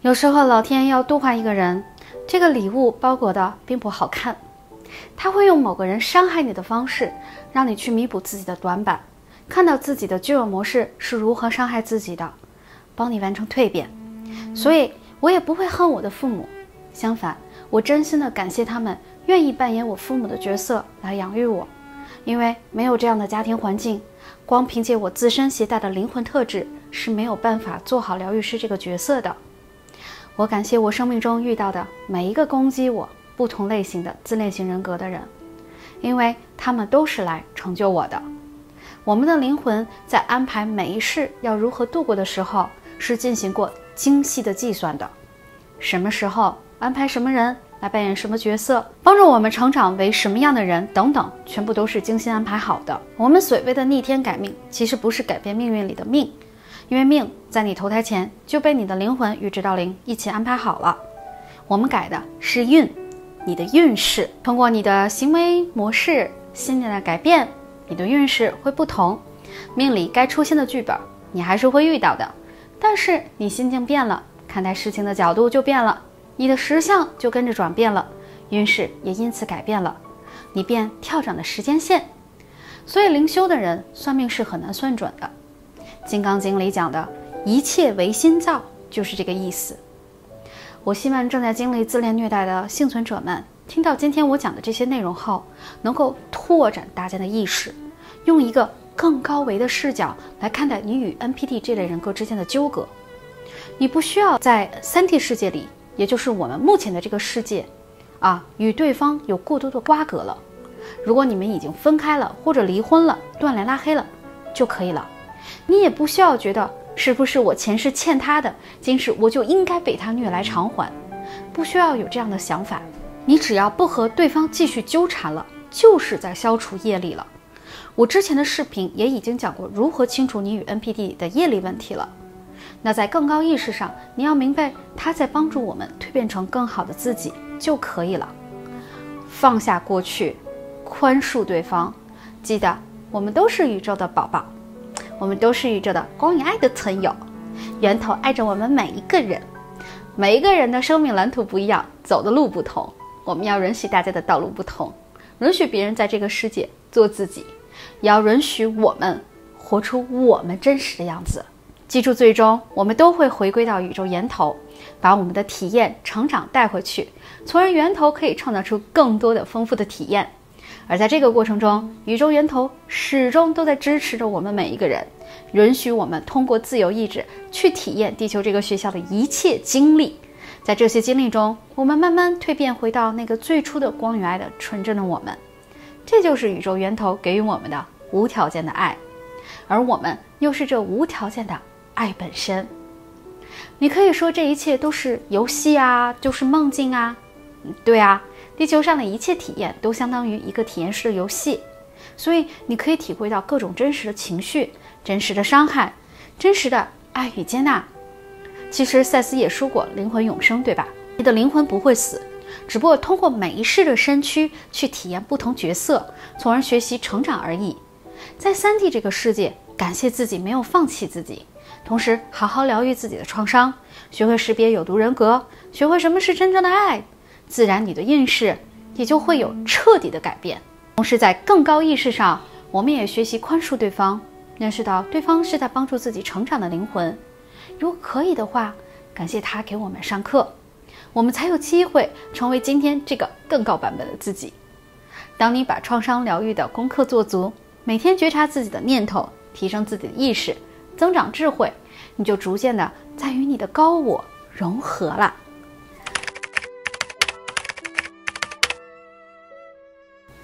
有时候老天要度化一个人，这个礼物包裹的并不好看，他会用某个人伤害你的方式，让你去弥补自己的短板，看到自己的旧有模式是如何伤害自己的，帮你完成蜕变。所以我也不会恨我的父母，相反，我真心的感谢他们愿意扮演我父母的角色来养育我，因为没有这样的家庭环境，光凭借我自身携带的灵魂特质是没有办法做好疗愈师这个角色的。我感谢我生命中遇到的每一个攻击我不同类型的自恋型人格的人，因为他们都是来成就我的。我们的灵魂在安排每一世要如何度过的时候，是进行过精细的计算的。什么时候安排什么人来扮演什么角色，帮助我们成长为什么样的人等等，全部都是精心安排好的。我们所谓的逆天改命，其实不是改变命运里的命，因为命在你投胎前就被你的灵魂与指导灵一起安排好了。我们改的是运，你的运势。通过你的行为模式、信念的改变，你的运势会不同。命里该出现的剧本你还是会遇到的，但是你心境变了，看待事情的角度就变了，你的实相就跟着转变了，运势也因此改变了，你便跳转了时间线。所以灵修的人算命是很难算准的。金刚经里讲的一切唯心造就是这个意思。我希望正在经历自恋虐待的幸存者们听到今天我讲的这些内容后，能够拓展大家的意识，用一个更高维的视角来看待你与 NPD 这类人格之间的纠葛。你不需要在3D 世界里，也就是我们目前的这个世界与对方有过多的瓜葛了。如果你们已经分开了，或者离婚了，断联拉黑了就可以了。你也不需要觉得是不是我前世欠他的，今世我就应该被他虐来偿还，不需要有这样的想法。你只要不和对方继续纠缠了，就是在消除业力了。我之前的视频也已经讲过如何清除你与 NPD 的业力问题了。那在更高意识上，你要明白他在帮助我们蜕变成更好的自己就可以了。放下过去，宽恕对方，记得我们都是宇宙的宝宝，我们都是宇宙的光与爱的存有，源头爱着我们每一个人。每一个人的生命蓝图不一样，走的路不同，我们要允许大家的道路不同，允许别人在这个世界做自己，也要允许我们活出我们真实的样子。记住，最终我们都会回归到宇宙源头，把我们的体验成长带回去，从而源头可以创造出更多的丰富的体验。而在这个过程中，宇宙源头始终都在支持着我们每一个人，允许我们通过自由意志去体验地球这个学校的一切经历。在这些经历中，我们慢慢蜕变回到那个最初的光与爱的纯真的我们。这就是宇宙源头给予我们的无条件的爱，而我们又是这无条件的爱本身。你可以说这一切都是游戏就是梦境对地球上的一切体验都相当于一个体验式的游戏，所以你可以体会到各种真实的情绪、真实的伤害、真实的爱与接纳。其实赛斯也说过灵魂永生，对吧？你的灵魂不会死，只不过通过每一世的身躯去体验不同角色，从而学习成长而已。在3D 这个世界，感谢自己没有放弃自己，同时好好疗愈自己的创伤，学会识别有毒人格，学会什么是真正的爱，自然你的运势也就会有彻底的改变。同时在更高意识上，我们也学习宽恕对方，认识到对方是在帮助自己成长的灵魂。如果可以的话，感谢他给我们上课，我们才有机会成为今天这个更高版本的自己。当你把创伤疗愈的功课做足，每天觉察自己的念头，提升自己的意识，增长智慧，你就逐渐的在与你的高我融合了。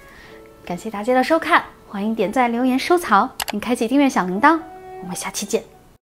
感谢大家的收看，欢迎点赞、留言、收藏，并开启订阅小铃铛。我们下期见。